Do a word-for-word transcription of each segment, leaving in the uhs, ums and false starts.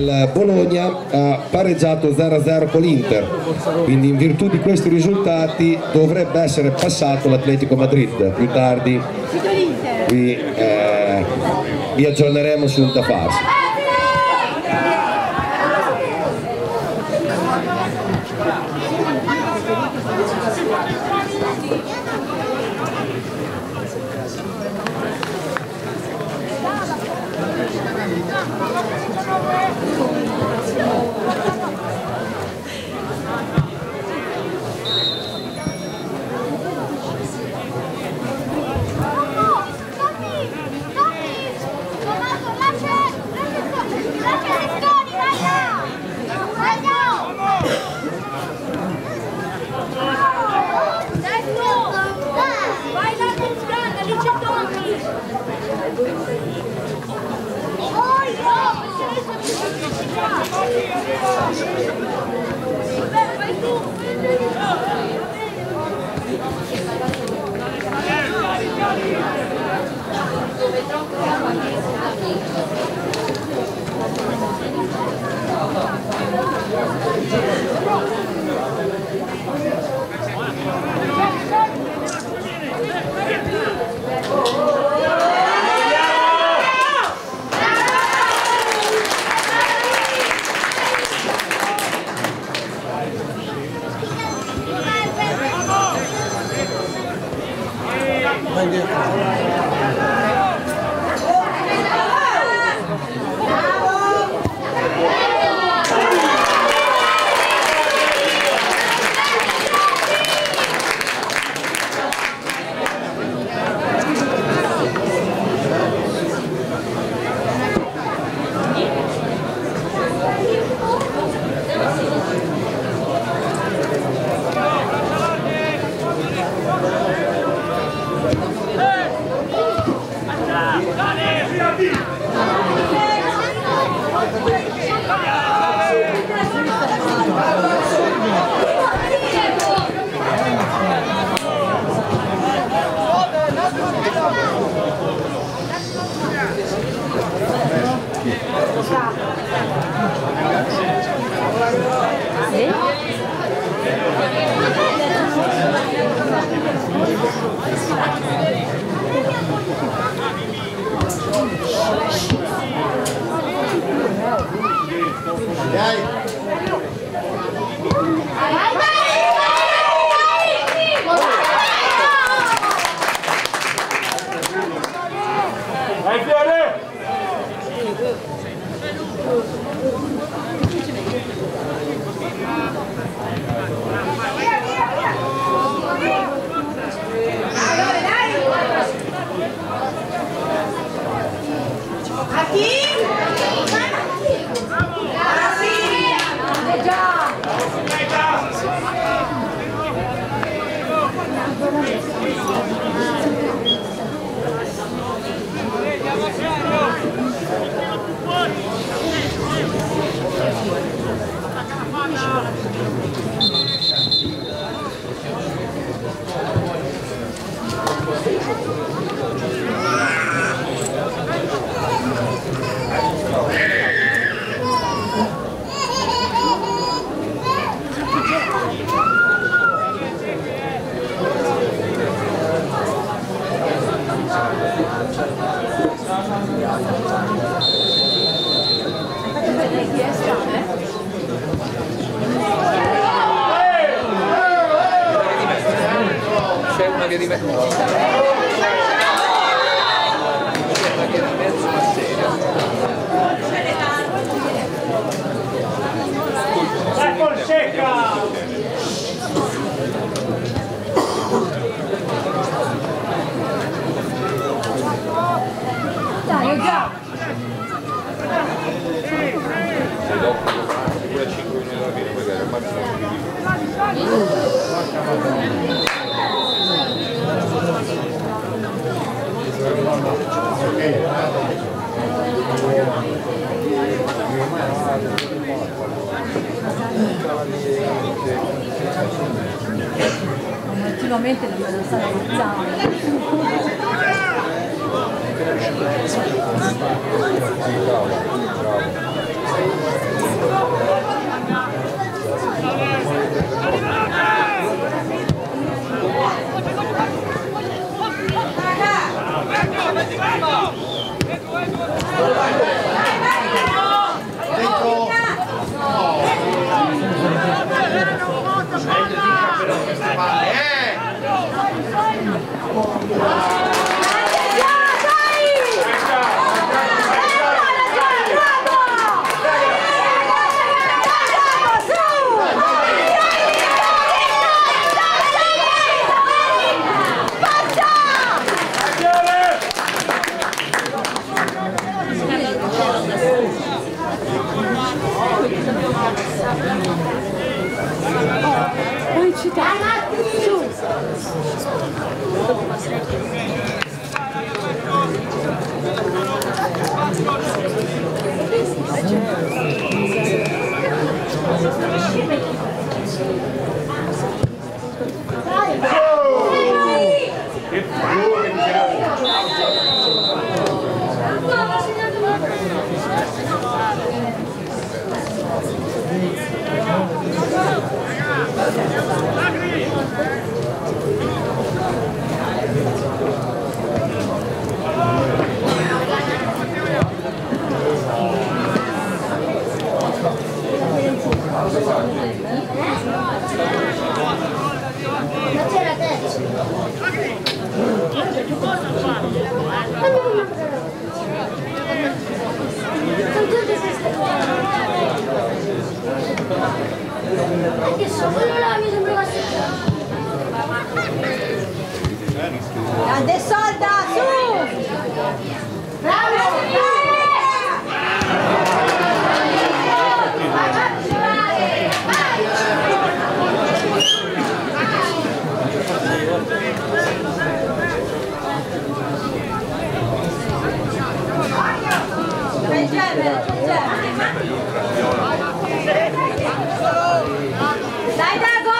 il Bologna ha pareggiato zero a zero con l'Inter, quindi in virtù di questi risultati dovrebbe essere passato l'Atletico Madrid. Più tardi vi, eh, vi aggiorneremo sul da farsi. C'è una via di mezzo. C'è una via di mezzo ma seria. La Fonseca! Dai, ho già! E dopo pure cinque minuti alla fine magari ammazzano. Ultimamente non me lo stanno forzando. Bravo. Grande solda, su! Bravo! Dai Dago!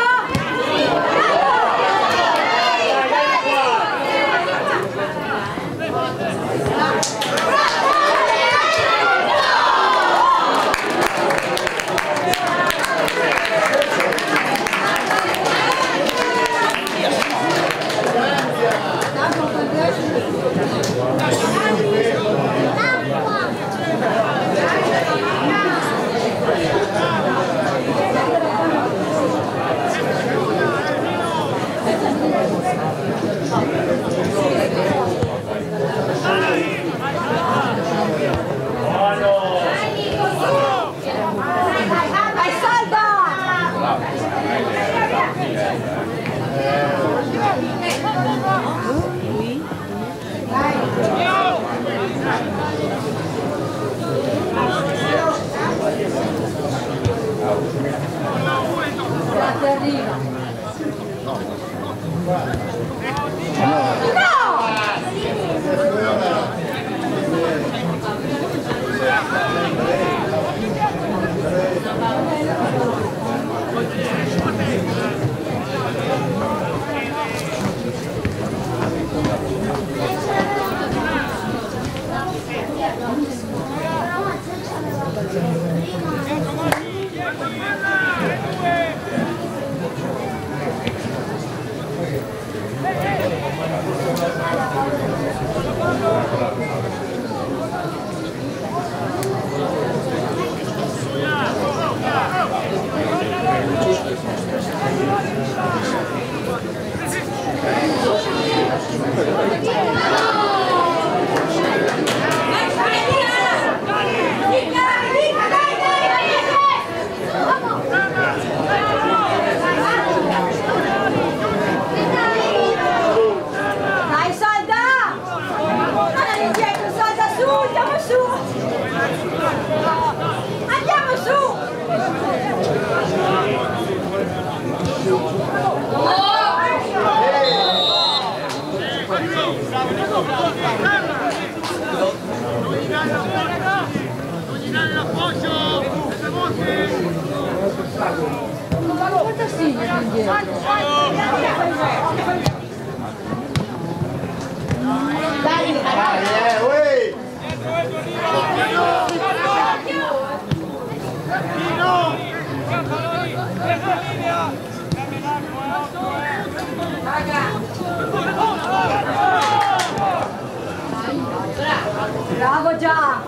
Bravo già!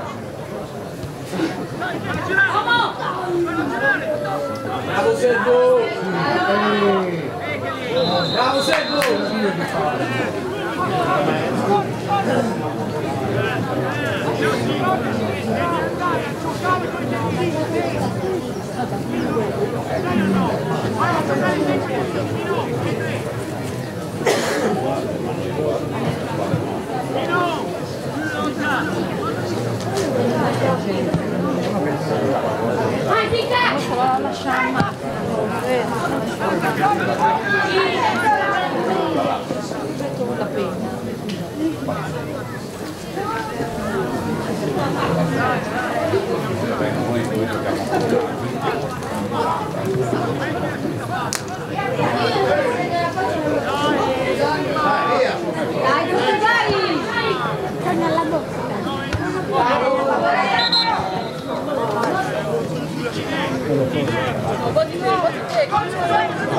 Bravo Sergio! Bravo Sergio! Dai, dove vai? Sta nella bocca. Vai.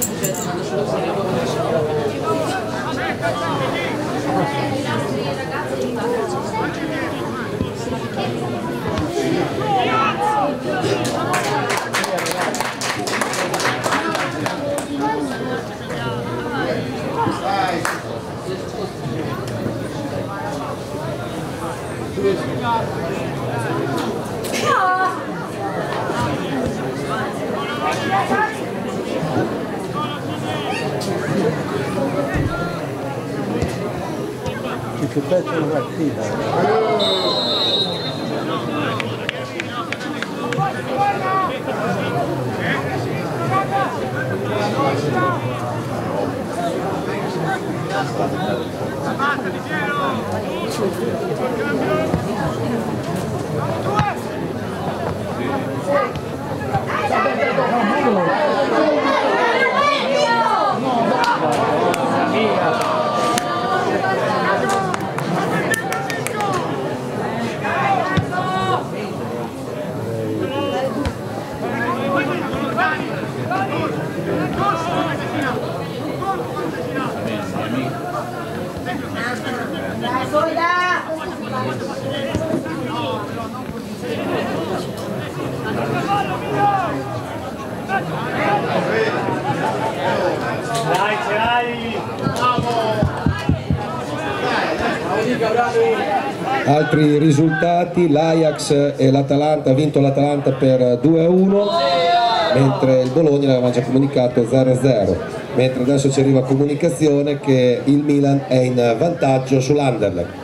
Che pezzo di partita. Dai, ce l'hai! Altri risultati: l'Ajax e l'Atalanta, ha vinto l'Atalanta per due a uno, mentre il Bologna l'aveva già comunicato zero a zero, mentre adesso ci arriva comunicazione che il Milan è in vantaggio sull'Anderlecht.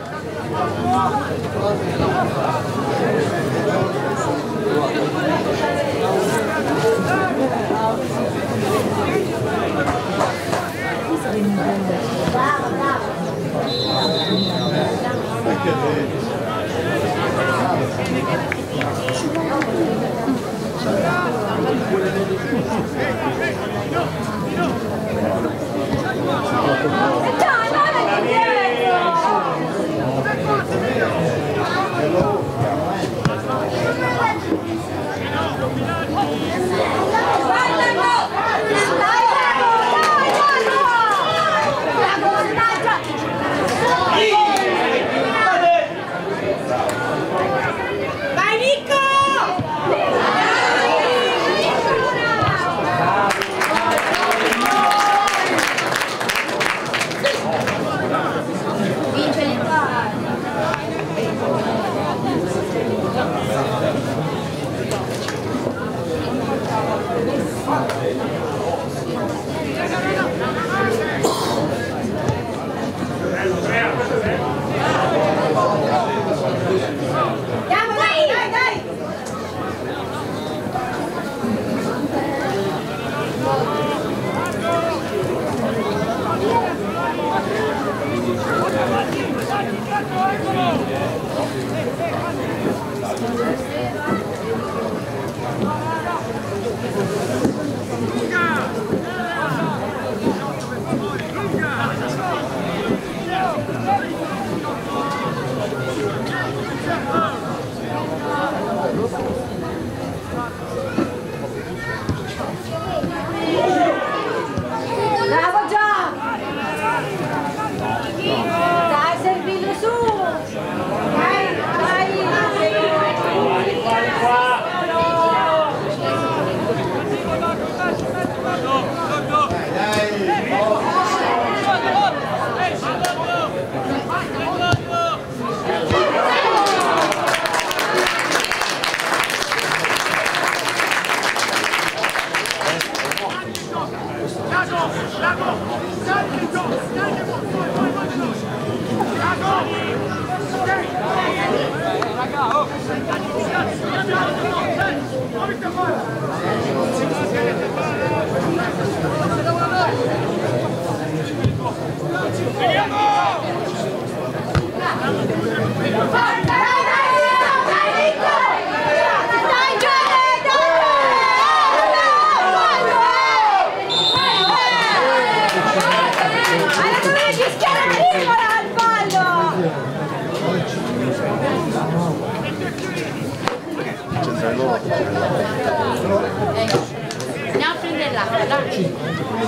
C'entra il loro.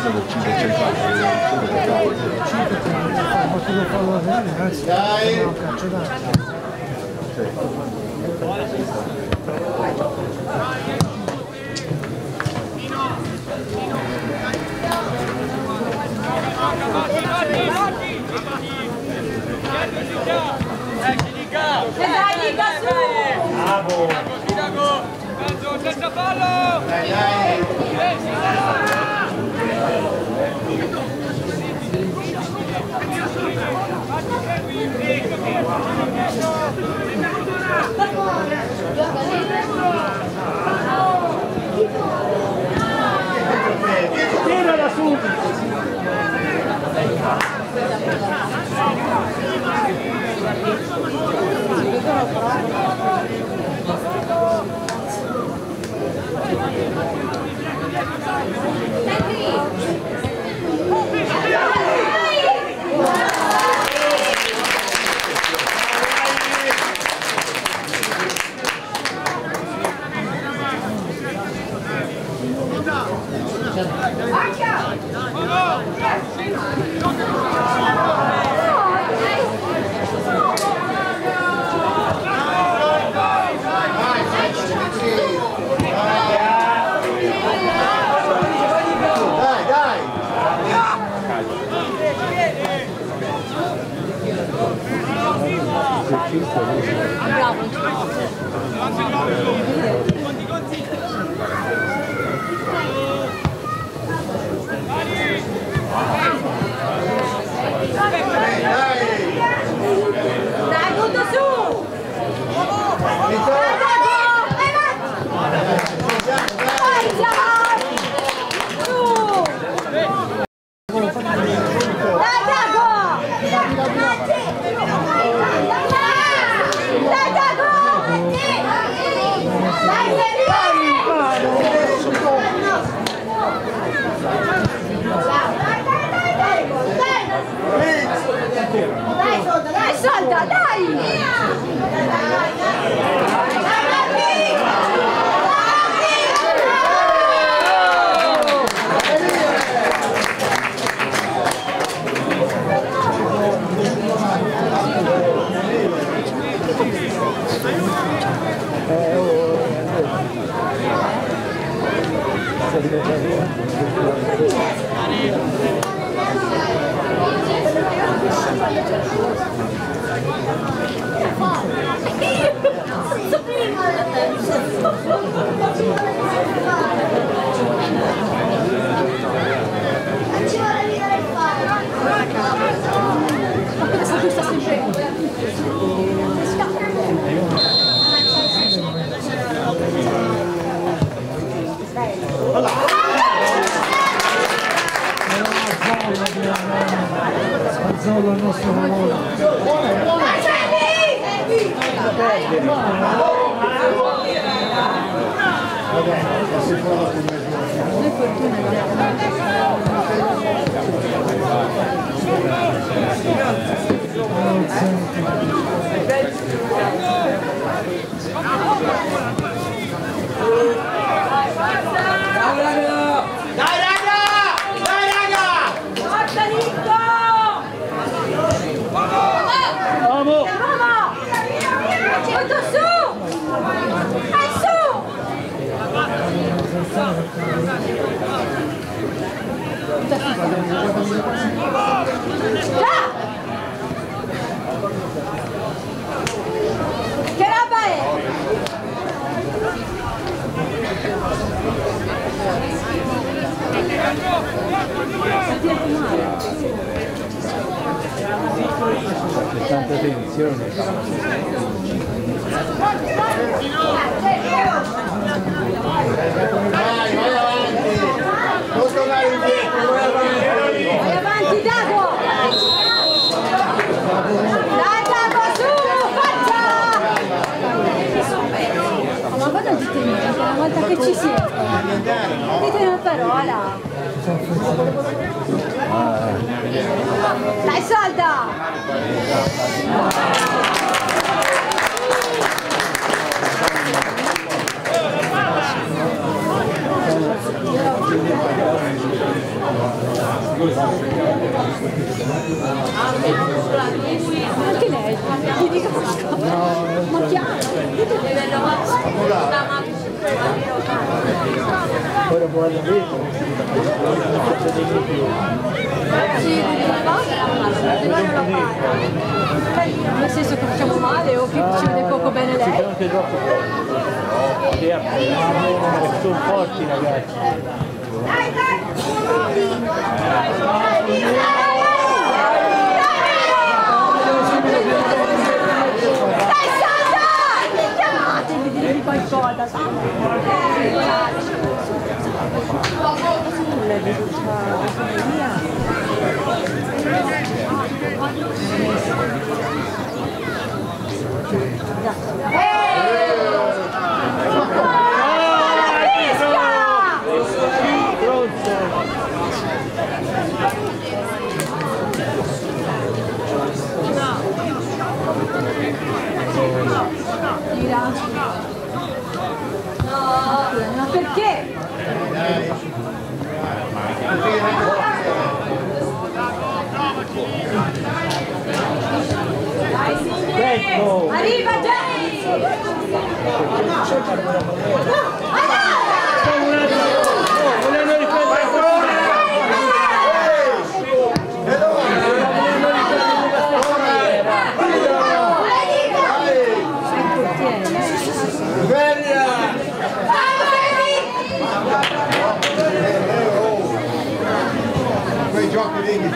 Senza fallo! Dai, dai! Tira da subito! Dai, tutto su! Dai, salta, dai! Solo il nostro lavoro. Dai raga! Dai raga! Forza Nico! Vamos! Tutto su! Dai su! Già! Che roba è? C'è tanta tensione. Vai, vai avanti! Non tornare indietro, vai avanti! Vai avanti, Dago! Dai, Dago, su! Forza! Ma guarda il dite una volta che ci siete. Dite una parola. Dai, solda! Anche lei, ti dico ma chiaro, Ora può andare dentro. nel senso che facciamo male o che ci vede poco bene lei? Sicuramente troppo forti. Sono forti ragazzi. Chiamatevi, ditemi qualcosa, ma perché? Ecco! Arriva Jenny! Volendo riprendere quei giochi lì mi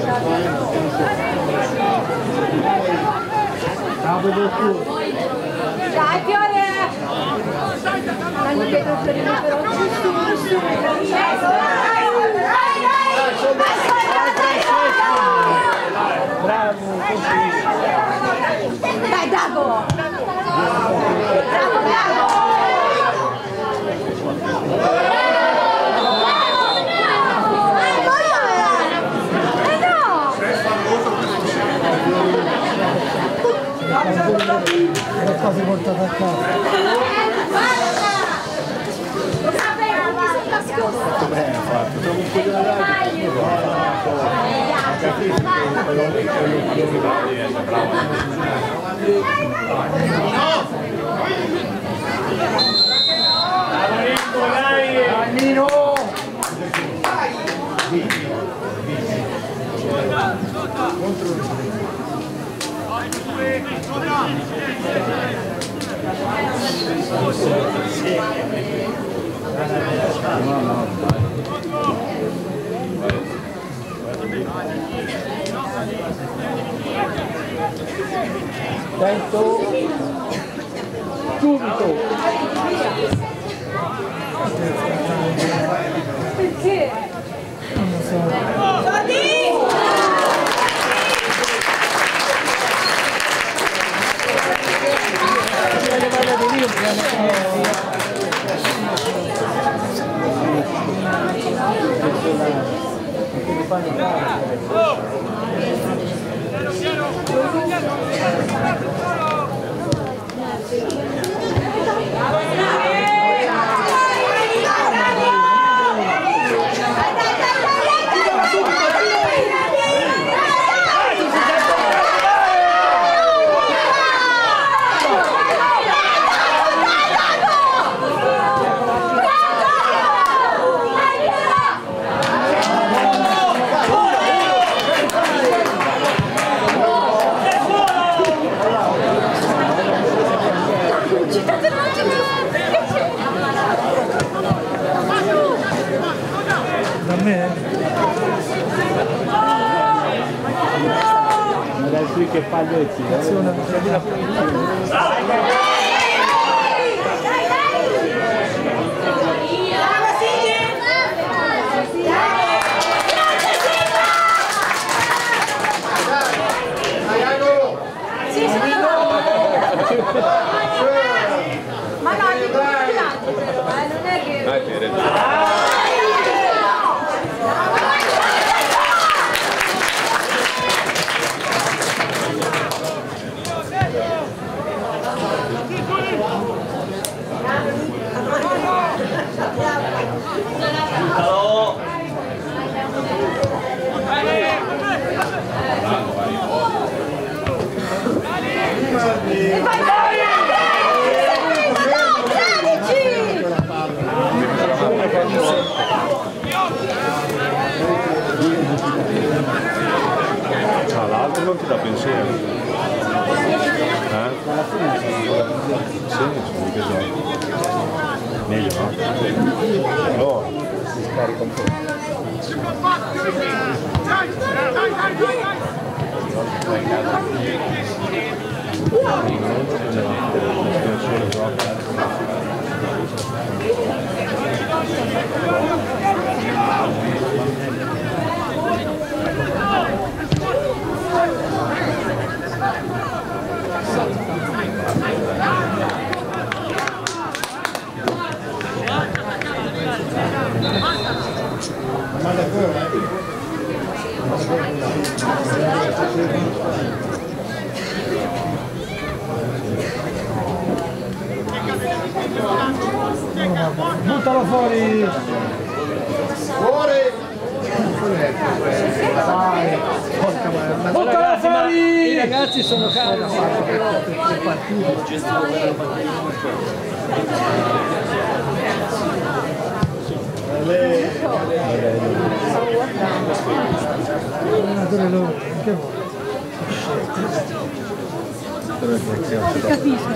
Dai Fiore! Danno dietro il Fiorino però su su su! bravo, Dai Dago! Bravo, bravo! le cose portate a casa. Molto bene fatto, siamo un po' di Attento, subito. Perché? Non lo so. Da me? Ma dai qui che paglietti, azione, prendi la punizione. Ma no, gli complimenti però, eh, non è che... Dai, ti vedo. stasera. Eh? Sì, sono i tesori. Meglio, no? Allora, si scarica un po'. Buttalo fuori! Fuori! Buttalo fuori! I ragazzi sono carichi. Capisco.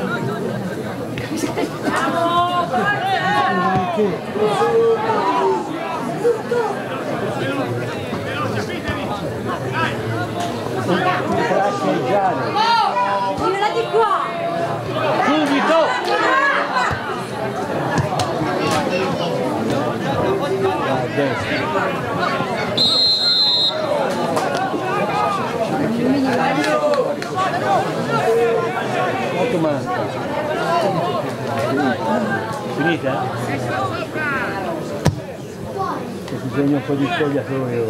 Gliela di qua! Subito! A destra. Quanto manca? Finita? Che bisogna un po' di spogliatoio.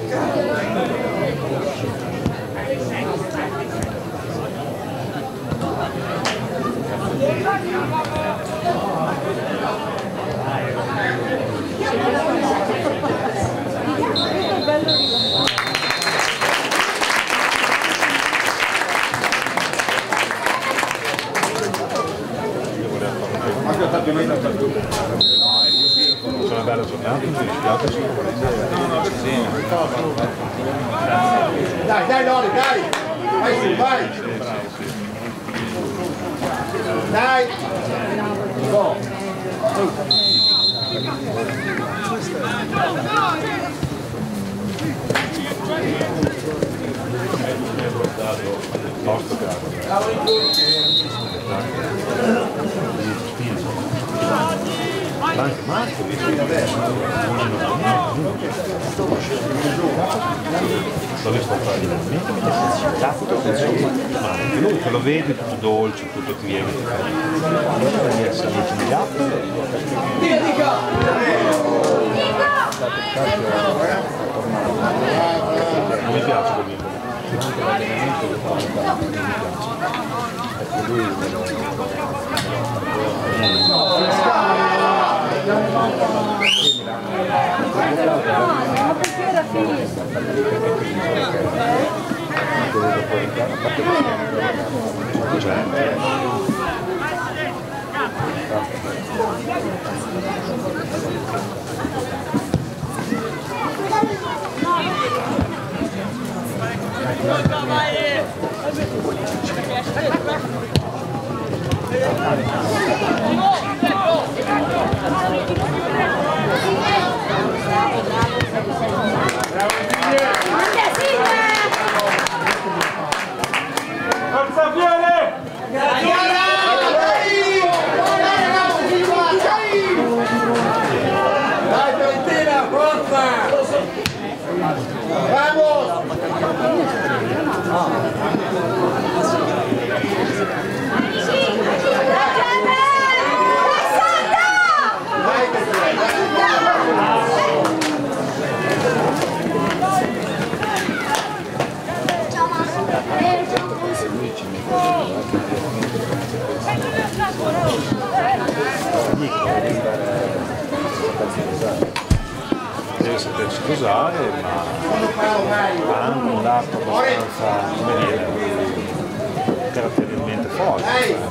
C'è una bella giornata, mi dispiace sicuramente. Dai, dai Lori, dai! Vai su, vai! Dai! Go! Tosto caro. Anche Marco dice adesso dove sto fare veramente mi ma anche lui che lo vedi tutto dolce, tutto ti viene allora devi essere intimidato. Non mi piace così Ma perché era finito? Forza Fiore! Dai Fiorentina, forza! Vamos! Deve sapersi sposare, ma ha anche un lato abbastanza, come dire, caratterialmente forte.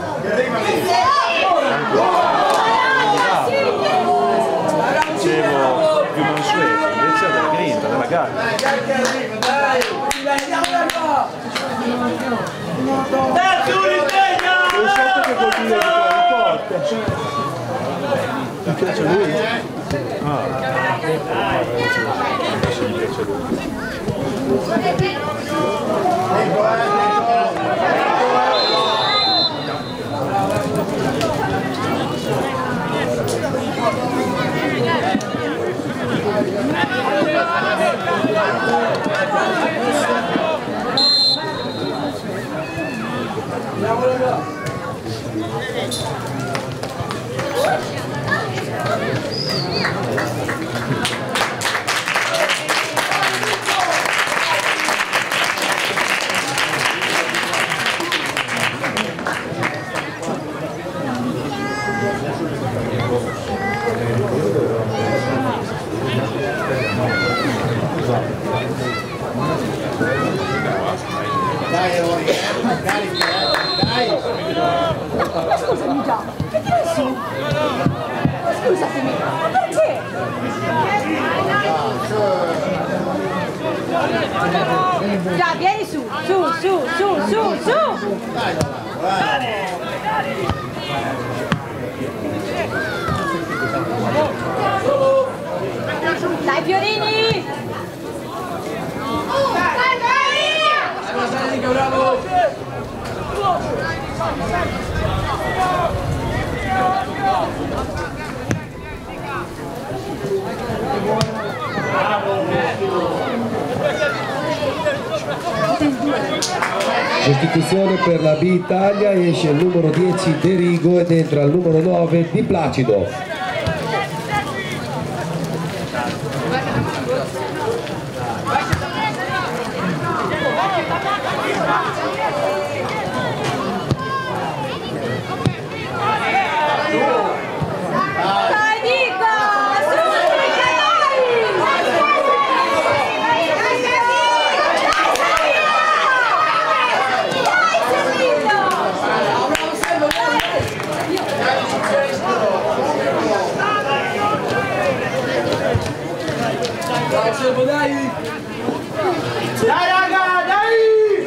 Dicevo più mansueto, invece della grinta, della gara. Non so che vuol dire forte. Mi piace lui? Ah. Mi piace lui. Dai, Rory, carica, dai! Scusami già, che tiri su? Scusatemi, ma perché? Già, vieni su, su, su, su, su, su! Dai Fiorini! Dai, dai! Bravo! Sostituzione per la B Italia, esce il numero dieci De Rigo ed entra il numero nove Di Placido. Dai Dica! Su Dica, Dai! Dai raga, dai!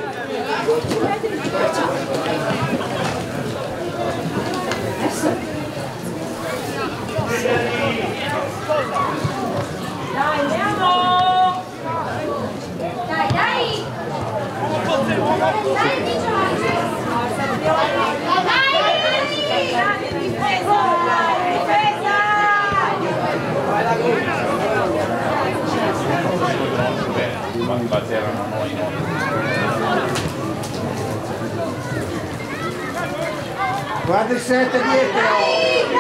Dai, andiamo! Dai, dai! Dai, dai, difesa! Difesa! Batteranno noi, no? Guarda il sette dietro!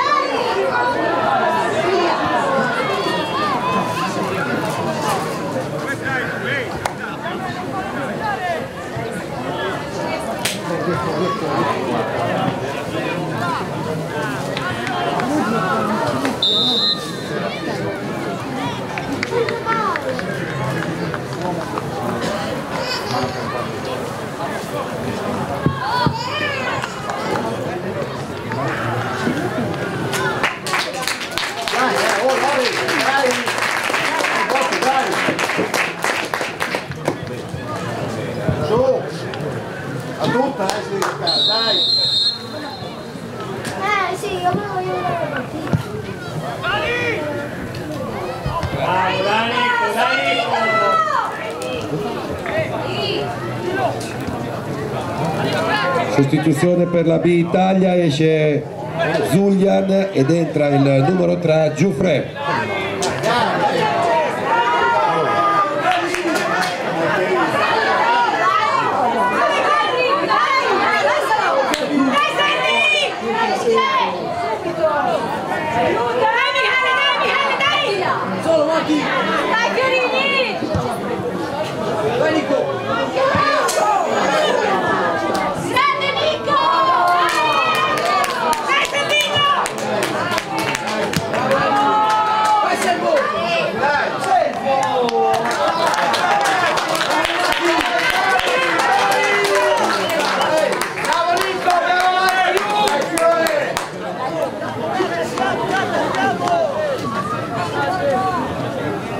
Dai! Eh sì, io me lo voglio vedere. Bravo, dai Nico, dai Nico! Sostituzione per la B Italia, esce Zulian ed entra il numero tre Giuffre. Dai Fiorini! Dai Nico! Grande Nico! Dai Selvino! Vai Servo! Dai Servo! Bravo Nico, bravo!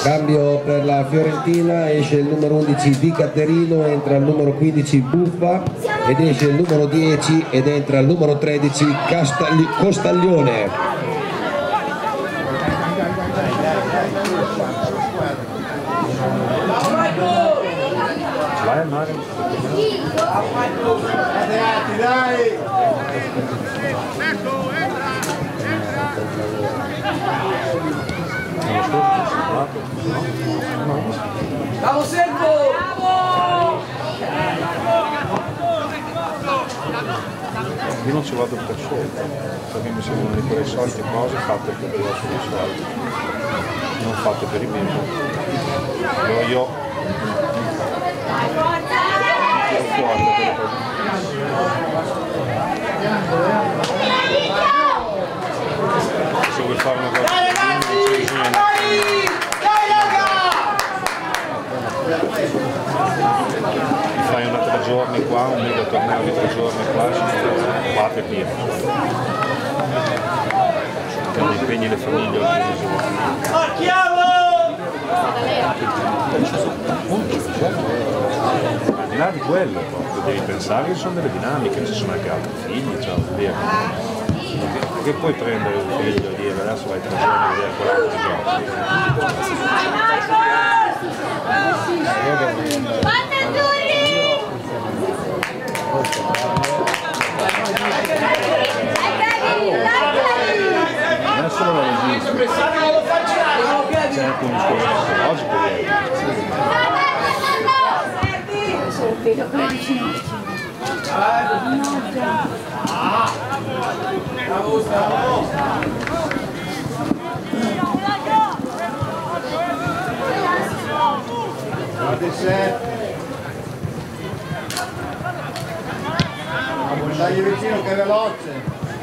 Cambio per la Fiorentina, esce il numero undici Di Caterino, entra il numero quindici Buffa ed esce il numero dieci ed entra il numero tredici Castagli Costaglione. Vai al mare. Dai! Bravo Servo! Io non ci vado per scelta, perché mi sembrano di quelle solite cose fatte per i vostri soldi, non fatte per i miei. Allora io tiro fuori da quelle cose. Se vuoi fare una cosa Dai ragazzi! Dai! Dai raga! fai una tre giorni qua, un mega torneo di tre giorni qua, quattro e pieno. Quindi impegni le famiglie ogni giorno. Marchiamo! Al di là di quello, proprio, devi pensare che ci sono delle dinamiche, ci sono anche altri figli, cioè, vuol dire. Perché puoi prendere un figlio e dire adesso vai tre giorni a vedere quell'altro giorno. Non è solo la logistica, c'è anche un discorso psicologico Dai vicino che è veloce.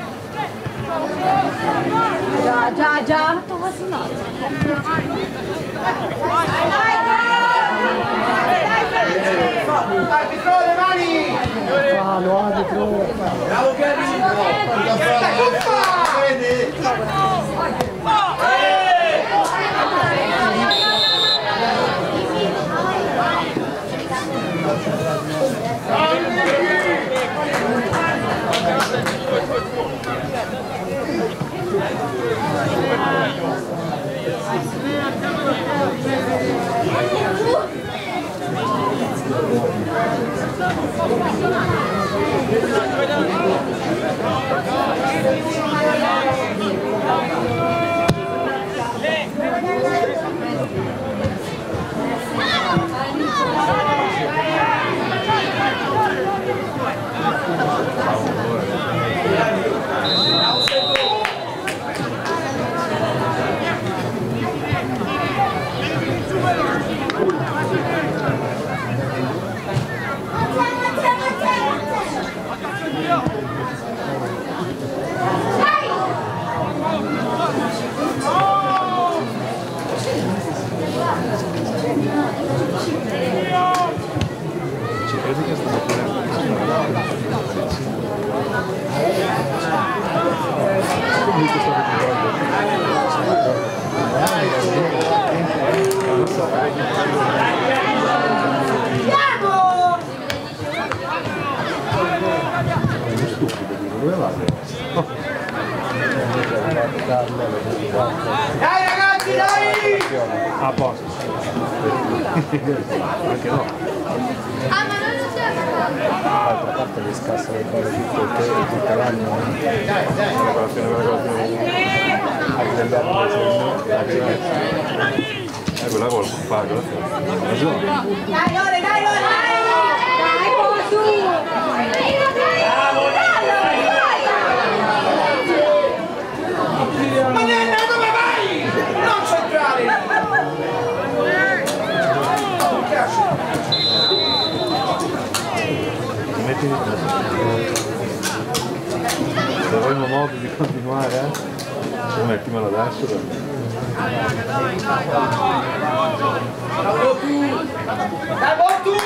Già, già, già. Arbitro le mani! Fallo, arbitro! Bravo Carino! Vedi? Ci credi che stamattina Dai ragazzi, dai! a posto? Anche no. Ah, ma non lo so. D'altra parte gli scassa le cose tutto il tempo, tutto l'anno. Dai, dai! Anche dell'altro eh, quella cosa può fare, ha ragione. Dai, Lore, dai, Lore, dai! Dai, Bosu! Manella, dove vai? Non centrale! Metti se avremo modo di continuare, eh? Lo mettimelo adesso. Bravo tu! Bravo tu!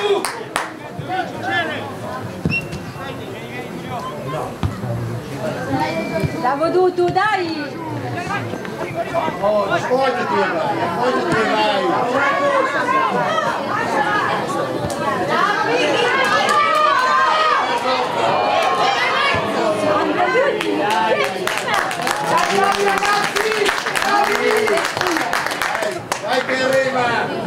L'ha veduto, dai! Oh, appoggiati e vai, appoggiati e vai. Vai che arriva!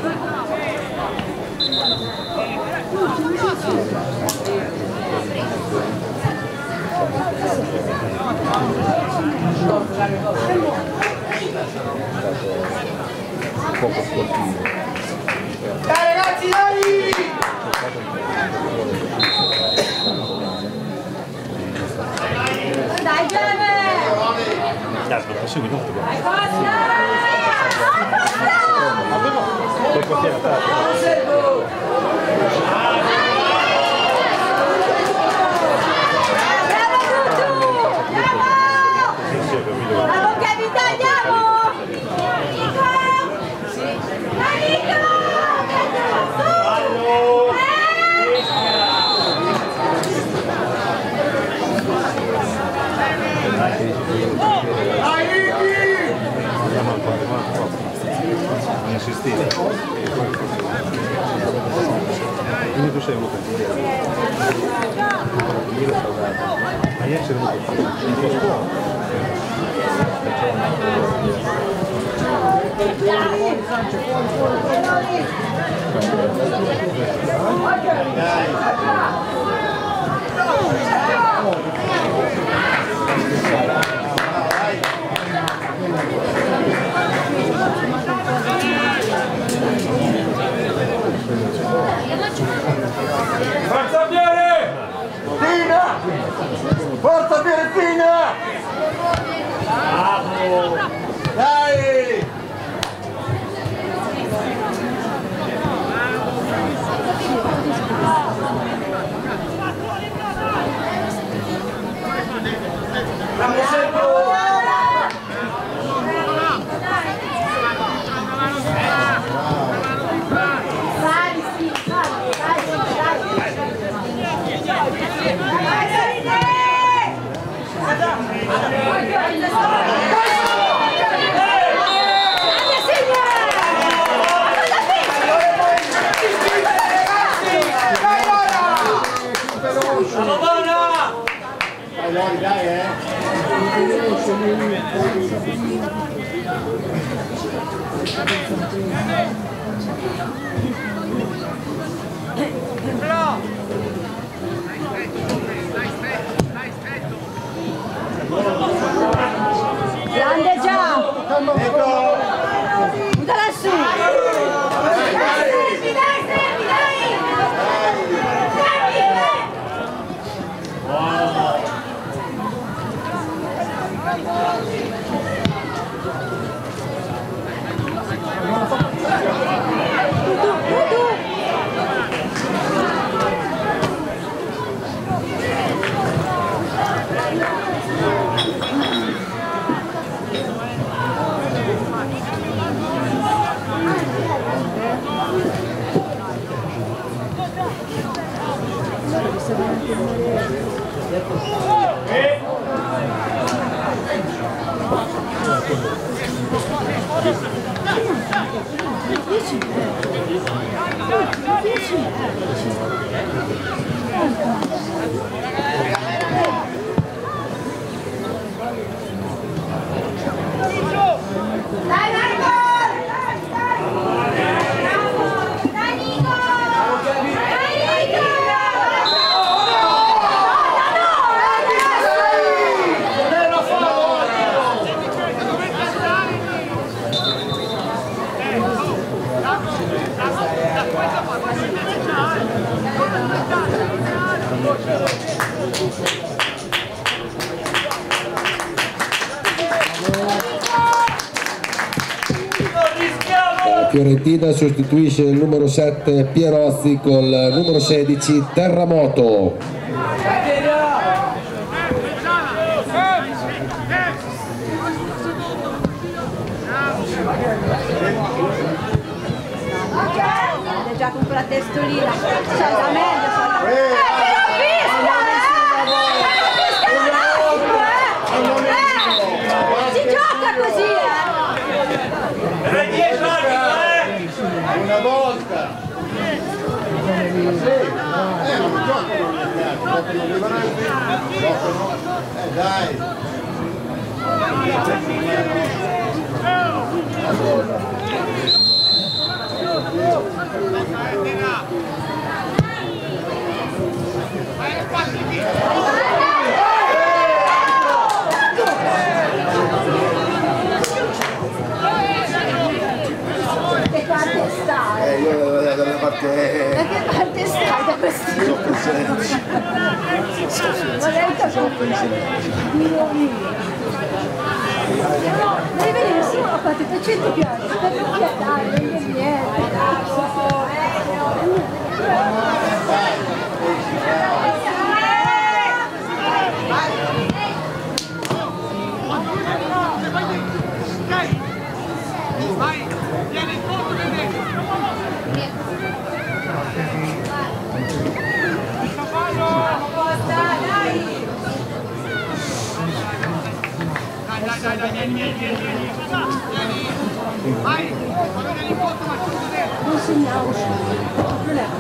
Poco sportivo. Dai ragazzi, dai! Dai, Giove! Dai, per sei minuti. Dai, Costa! Poi portiere a Bravo Tutu! Bravo! Bravo Kevin, tagliamo! Dai Nico! Dai Nicky! Andiamo ancora, andiamo ancora. Mi assistite. Quindi tu sei venuto a dire. Ma ieri sei venuto in tua scuola. Forza Piere! Tina! Forza Fiorentina! Bravo! Dai! Bravo Sergio! Vai, sì, vai, vai, vai. Dai Lori, dai eh! Grande già! Buttala su! Dai, Servi, dai, Servi, dai! Dai, Marco! Dai, Nico! Dai, Nico! Fiorentina sostituisce il numero sette Pierozzi col numero sedici Terramoto. È già con quella testolina. C'è da meglio, c'è da meglio. Si gioca così! Eh dai! Che parte stai? Eh, io dalla parte... Da che parte stai da questi? Vorrei capire. Dio mio. Devi vedere, sì, ho fatto trecento chiodi, per non chiedare, non viene niente. Vai, vieni in fondo, dai, dai, dai, vieni, vieni, vieni, vieni. Vai, va bene in fondo, ma chiudo dentro. Non segniamo, non è,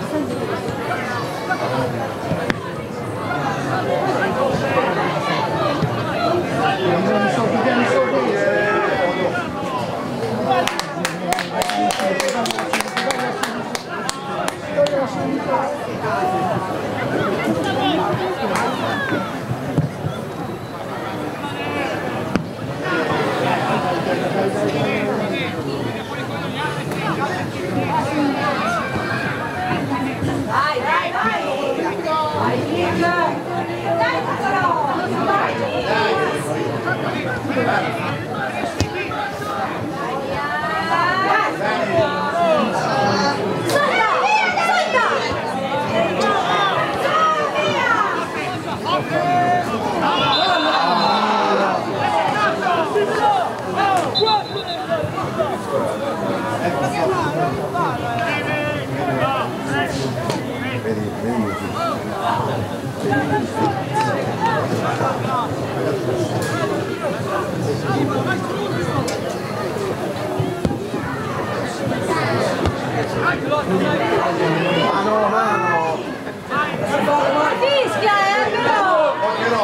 Mano, mano! fischia, eh, però! Però!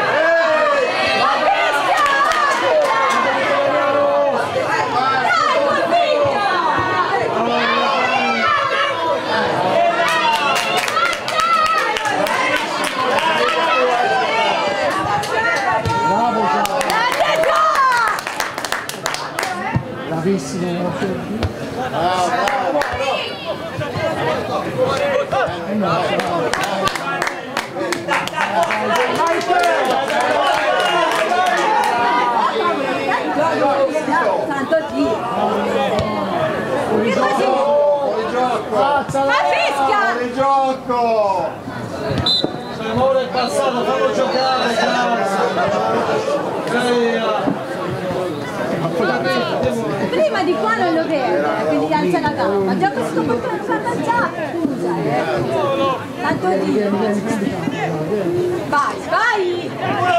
Bravissimo! Bravo, bravo! Tanto Dio! Che così? Fuori gioco! Ma fischia! Fuori gioco! Amore è passato, fallo giocare, Prima di qua non lo vede, quindi gli alza la gamba. Già questo portone fa mangiare, scusa, eh. Tanto Dio. Vai, vai!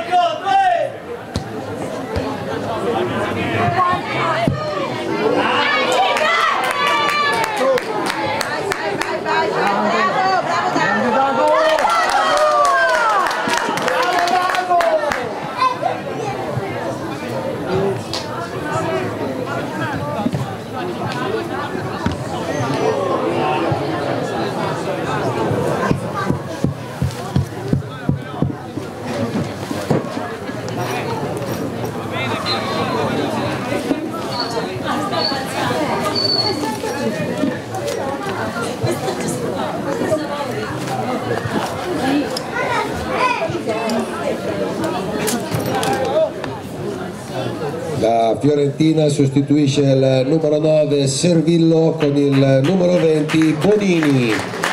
La Fiorentina sostituisce il numero nove Servillo con il numero venti Bonini.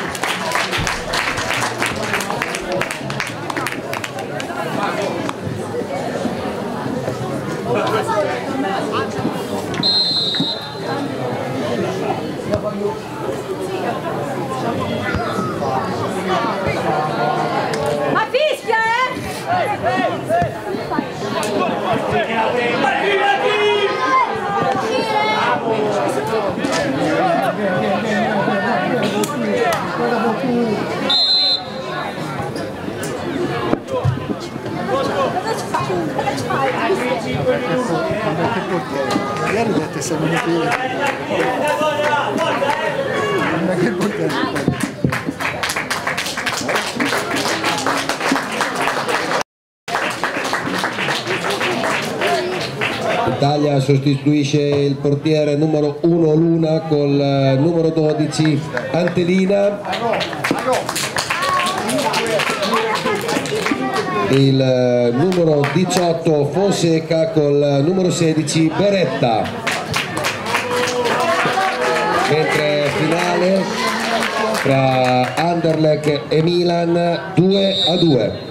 Ma fischia, eh! Magari dette sei minuti. Non è che il portiere. L'Italia sostituisce il portiere numero uno Luna col numero dodici Antelina, il numero diciotto Fonseca col numero sedici Beretta, mentre finale tra Anderlecht e Milan due a due.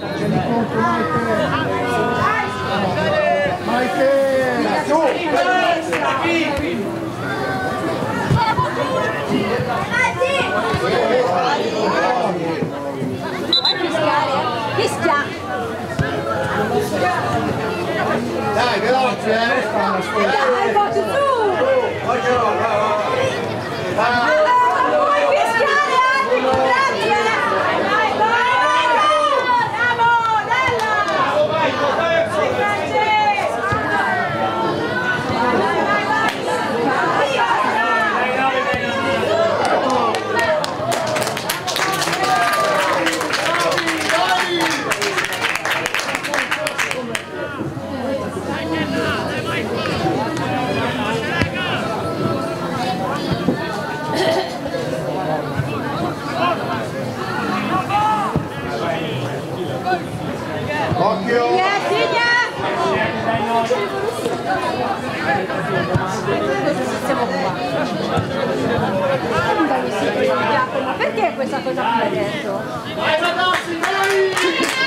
Dai, veloce, eh! Dai, porti su! Vai, vai, vai! Puoi fischiare anche, grazie! Dai, bravo, Della! Vai, occhio! Siamo qua. Perché questa cosa qui hai detto? Vai ragazzi, vai!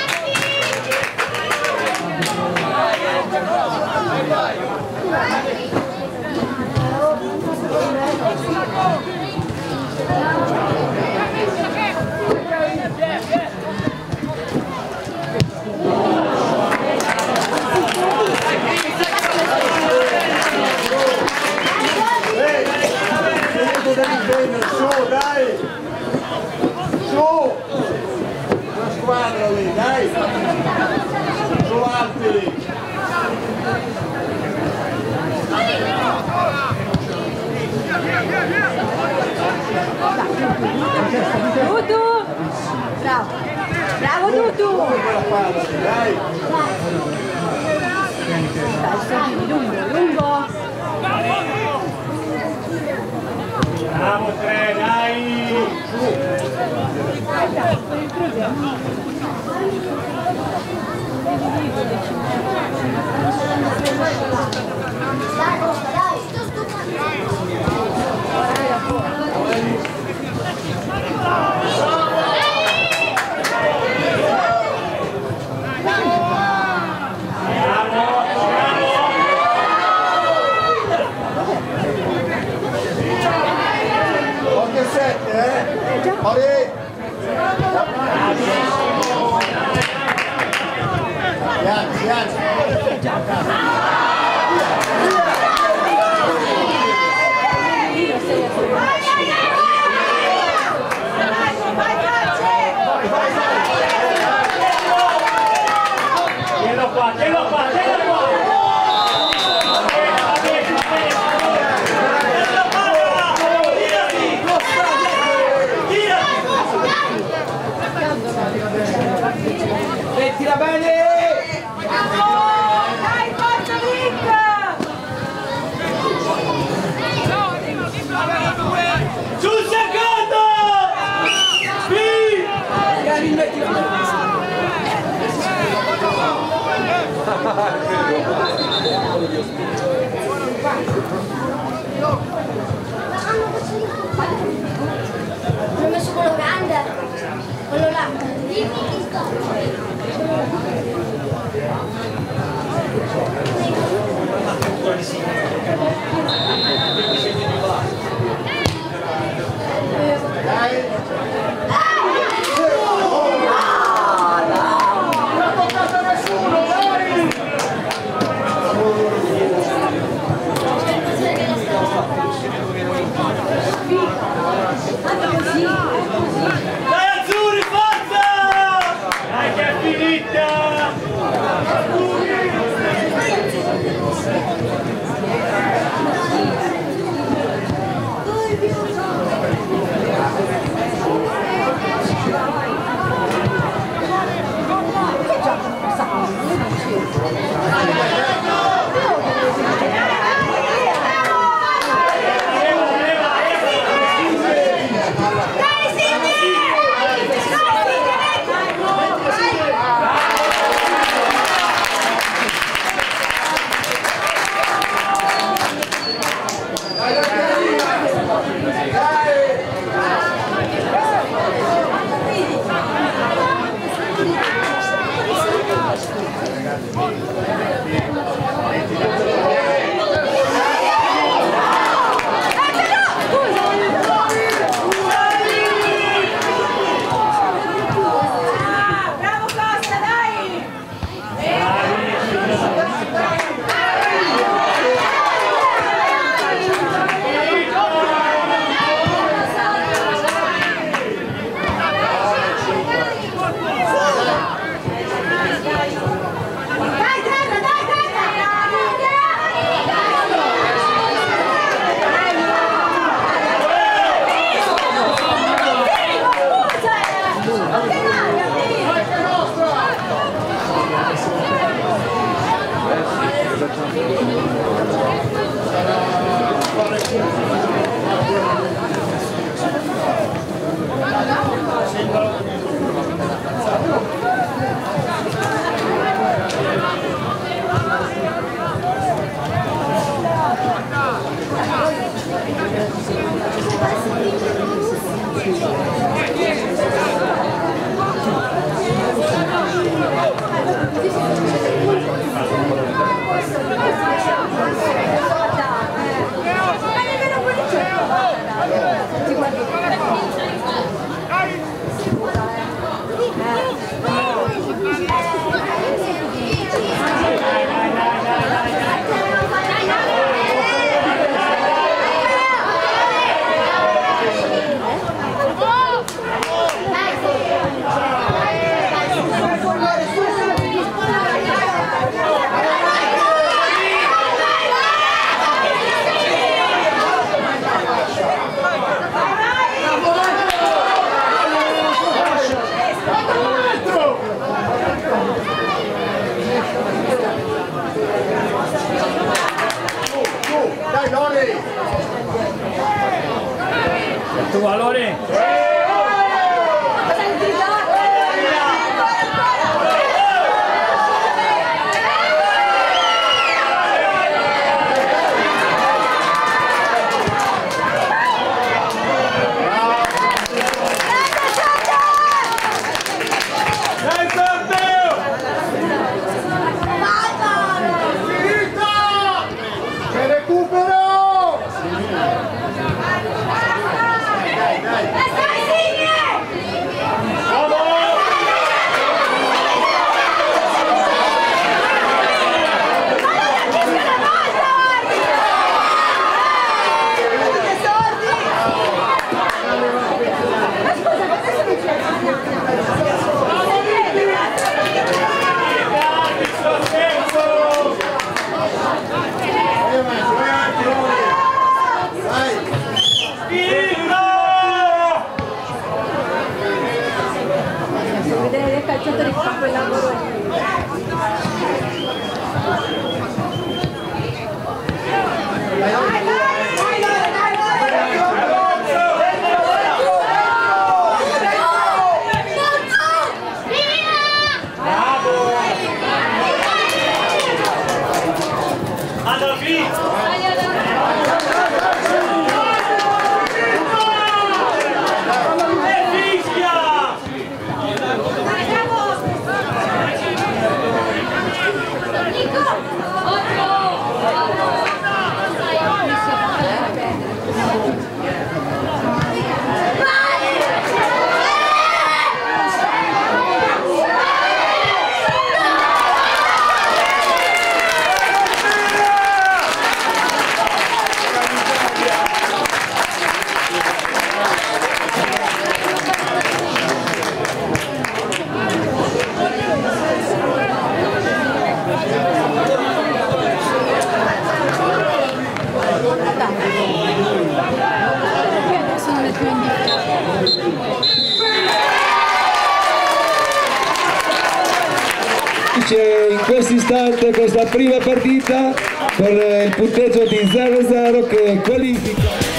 Su, dai! Su! Una squadra lì, dai! Su alti lì! Dudu! Bravo! Bravo Dudu! Quella palla lì, dai! Dai, stai lungo, lungo! Bravo tre, dai! Occhio sette, eh? Ori! Piangi, piangi! Tienilo qua, tienilo qua, tienilo qua! Mettila bene! Dai, forza Vic! Sul secondo! Sì! Vieni, mettila bene! L'ho messo quello grande, quello là. Dai azzurri, forza! Dai che è finita! Tu valore? Dai, dai! vince in questo istante questa prima partita con il punteggio di zero a zero che qualifica.